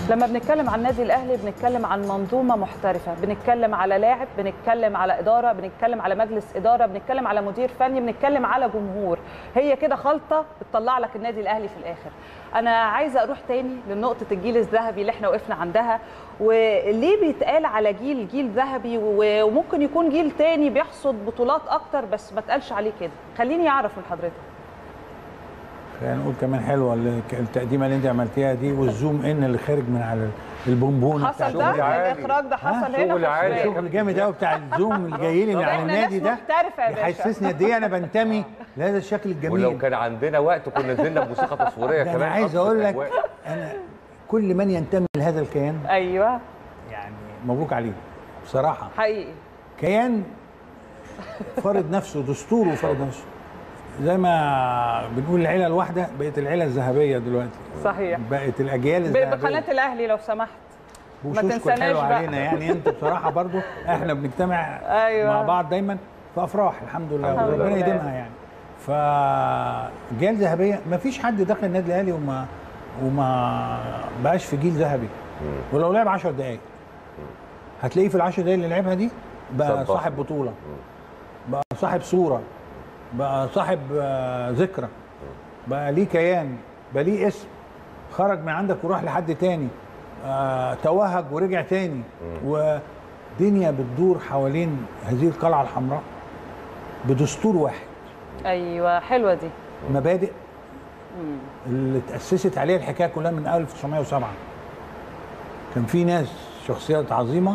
لما بنتكلم عن النادي الاهلي بنتكلم عن منظومه محترفه، بنتكلم على لاعب، بنتكلم على اداره، بنتكلم على مجلس اداره، بنتكلم على مدير فني، بنتكلم على جمهور. هي كده خلطه بتطلع لك النادي الاهلي في الاخر. انا عايزه اروح تاني لنقطه الجيل الذهبي اللي احنا وقفنا عندها، وليه بيتقال على جيل ذهبي وممكن يكون جيل تاني بيحصد بطولات اكتر بس ما اتقالش عليه كده. خليني اعرف من حضرتك. خلينا نقول كمان حلوه التقديمه اللي انت عملتيها دي، والزوم ان اللي خارج من على البونبونه حصل ده الاخراج ده حصل هنا. شغل جامد قوي بتاع الزوم اللي جاي لي من على النادي ده، يحسسني قد ايه انا بنتمي لهذا الشكل الجميل. ولو كان عندنا وقت كنا نزلنا بموسيقى تصويريه كمان. انا عايز اقول لك انا كل من ينتمي لهذا الكيان ايوه يعني مبروك عليه بصراحه. حقيقي كيان فرض نفسه، دستوره فرض نفسه. زي ما بنقول العيله الواحده بقت العيله الذهبيه دلوقتي. صحيح. بقت الاجيال الذهبيه. بقناه الاهلي لو سمحت ما تنساناش بقى علينا يعني. انت بصراحه برضو احنا بنجتمع أيوة. مع بعض دايما في افراح الحمد لله وربنا يديمها يعني. فجيل ذهبيه ما فيش حد دخل النادي الاهلي وما بقاش في جيل ذهبي. ولو لعب 10 دقائق هتلاقيه في ال10 دقائق اللي لعبها دي بقى صاحب بطوله، بقى صاحب صوره، بقى صاحب ذكرى، بقى ليه كيان، بقى ليه اسم، خرج من عندك وراح لحد تاني، توهج ورجع تاني، ودنيا بتدور حوالين هذه القلعه الحمراء بدستور واحد. ايوه حلوه دي. مبادئ اللي تاسست عليها الحكايه كلها من 1907. كان في ناس شخصيات عظيمه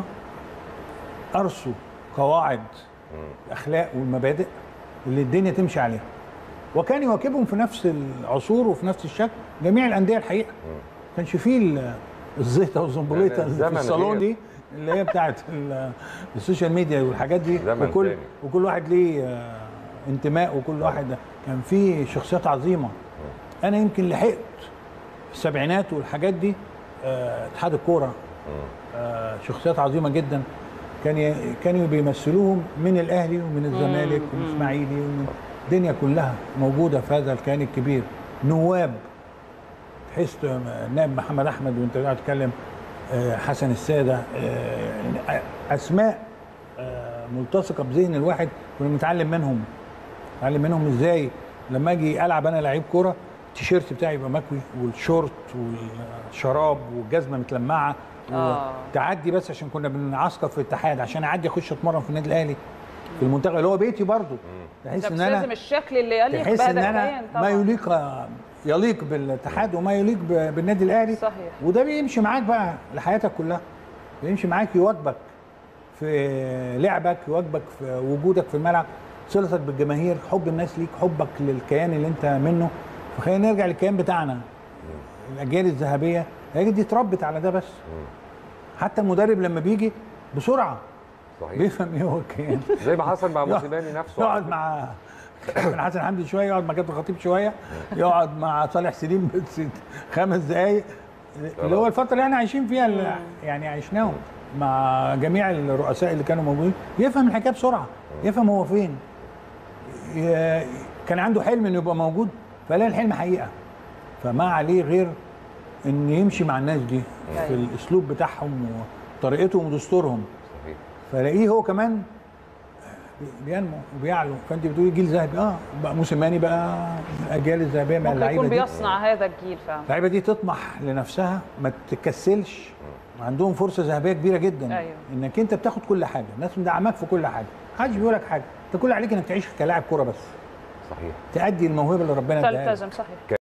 ارسوا قواعد الاخلاق والمبادئ اللي الدنيا تمشي عليها، وكان يواكبهم في نفس العصور وفي نفس الشكل جميع الانديه الحقيقه. ما كانش فيه الزيطه والزنبليطه اللي في الصالون دي اللي هي بتاعت السوشيال ميديا والحاجات دي، وكل واحد ليه انتماء، وكل واحد كان فيه شخصيات عظيمه. انا يمكن لحقت في السبعينات والحاجات دي اتحاد الكوره شخصيات عظيمه جدا كانوا بيمثلوهم من الاهلي ومن الزمالك ومن الاسماعيلي ومن الدنيا كلها موجوده في هذا الكيان الكبير. نواب تحس نائب محمد احمد وانت قاعد تتكلم، حسن الساده، اسماء ملتصقه بذهن الواحد كنا بنتعلم منهم ازاي لما اجي العب انا لعيب كوره التيشيرت بتاعي يبقى مكوي والشورت والشراب والجزمه متلمعه. تعدي بس عشان كنا بنعسكر في الاتحاد عشان اعدي اخش اتمرن في النادي الاهلي في المنتخب اللي هو بيتي برضه. تحس ان انا لازم الشكل اللي يليق تحس ان انا ما يليق بالاتحاد وما يليق بالنادي الاهلي. صحيح. وده بيمشي معاك بقى لحياتك كلها، بيمشي معاك يواجبك في لعبك، يواجبك في وجودك في الملعب، صلتك بالجماهير، حب الناس ليك، حبك للكيان اللي انت منه. فخلينا نرجع للكيان بتاعنا. الاجيال الذهبيه هي دي اتربت على ده بس. حتى المدرب لما بيجي بسرعه صحيح بيفهم ايه هو الكيان. زي ما حصل مع موسيماني نفسه، يقعد مع كابتن حسن حمدي شويه، يقعد مع كابتن خطيب شويه، يقعد مع صالح سليم بس 5 دقائق، اللي هو الفتره اللي احنا عايشين فيها اللي يعني عشناهم مع جميع الرؤساء اللي كانوا موجودين. يفهم الحكايه بسرعه، يفهم هو فين. كان عنده حلم انه يبقى موجود فلاقي الحلم حقيقه، فما عليه غير ان يمشي مع الناس دي في الاسلوب بتاعهم وطريقتهم ودستورهم. صحيح. فلاقيه هو كمان بينمو وبيعلو. فانت بتقولي جيل ذهبي، بقى موسيماني بقى الاجيال الذهبيه مع اللعيبه دي. ممكن يكون بيصنع هذا الجيل فعلا. اللعيبه دي تطمح لنفسها، ما تكسلش، عندهم فرصه ذهبيه كبيره جدا. أيوه. انك انت بتاخد كل حاجه، الناس مدعماك في كل حاجه، محدش بيقول لك حاجه، انت كل عليك انك تعيش كلاعب كوره بس. صحيح. تأدي الموهبه اللي ربنا اداها لك. تلتزم. صحيح.